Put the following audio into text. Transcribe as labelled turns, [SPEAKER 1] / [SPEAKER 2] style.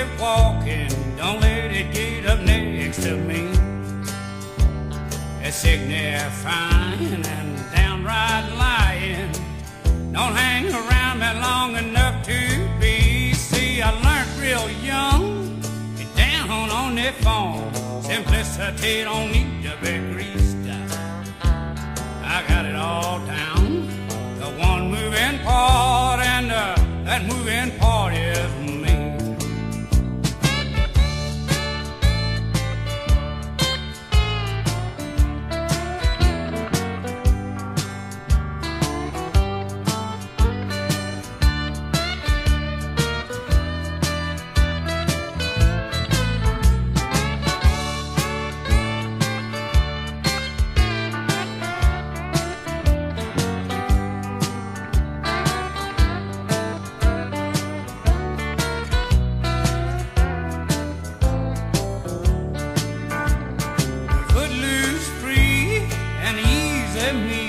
[SPEAKER 1] it walking, don't let it get up next to me. It's sitting there fine and downright lying. Don't hang around me long enough to be. See, I learned real young, get down on the phone. Simplicity don't need to be greased. I got it all down. The one moving part, and that moving part is me. Me